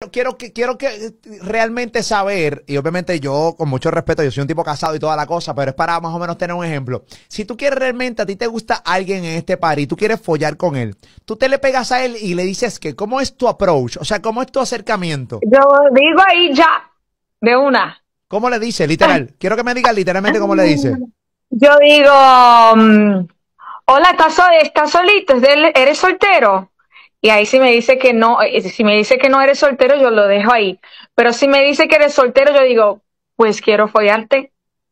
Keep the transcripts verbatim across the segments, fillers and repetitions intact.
Quiero que, quiero que realmente saber, y obviamente yo, con mucho respeto, yo soy un tipo casado y toda la cosa, pero es para más o menos tener un ejemplo. Si tú quieres realmente, a ti te gusta alguien en este par y tú quieres follar con él, tú te le pegas a él y le dices que, ¿cómo es tu approach? O sea, ¿cómo es tu acercamiento? Yo digo ahí ya, de una. ¿Cómo le dice, literal? Quiero que me digas literalmente cómo le dice. Yo digo, um, hola, ¿estás, sol ¿estás solito? ¿Eres soltero? Y ahí si me dice que no, si me dice que no eres soltero, yo lo dejo ahí. Pero si me dice que eres soltero, yo digo, pues quiero follarte.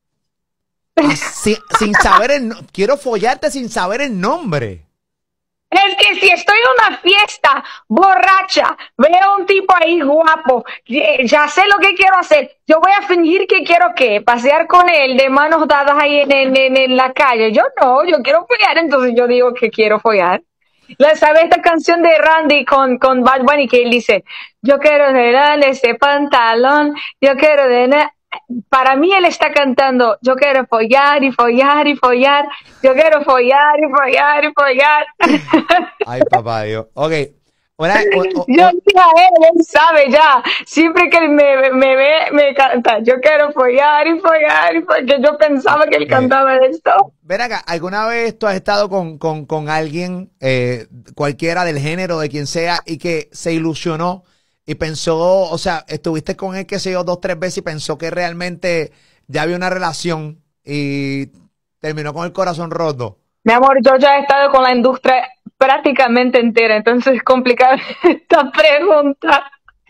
Así, sin saber el, quiero follarte sin saber el nombre. Es que si estoy en una fiesta borracha, veo a un tipo ahí guapo, ya sé lo que quiero hacer. Yo voy a fingir que quiero que pasear con él de manos dadas ahí en, en, en, en la calle. Yo no, yo quiero follar, entonces yo digo que quiero follar. ¿Sabes esta canción de Randy con, con Bad Bunny que él dice, yo quiero de ese pantalón, yo quiero de... Para mí él está cantando, yo quiero follar y follar y follar, yo quiero follar y follar y follar. Ay, papá Dios. Ok. Una, o, o, yo o, dije a él, él sabe ya. Siempre que él me, me ve, me canta, yo quiero follar y follar y follar. Yo pensaba que él okay. cantaba esto. Ven acá, ¿alguna vez tú has estado con, con, con alguien, eh, cualquiera del género, de quien sea, y que se ilusionó y pensó, o sea, estuviste con él, qué sé yo, dos, tres veces y pensó que realmente ya había una relación y terminó con el corazón roto? Mi amor, yo ya he estado con la industria prácticamente entera, entonces es complicada esta pregunta.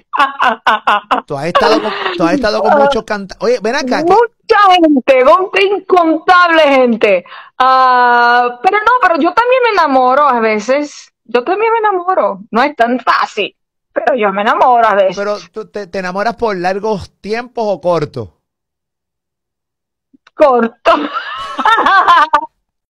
Tú has estado con, tú has estado con muchos cantantes. Oye, ven acá. Mucha que... gente, mucha incontable gente. Uh, pero no, pero yo también me enamoro a veces. Yo también me enamoro. No es tan fácil, pero yo me enamoro a veces. Pero tú te, te enamoras por largos tiempos o cortos. Corto.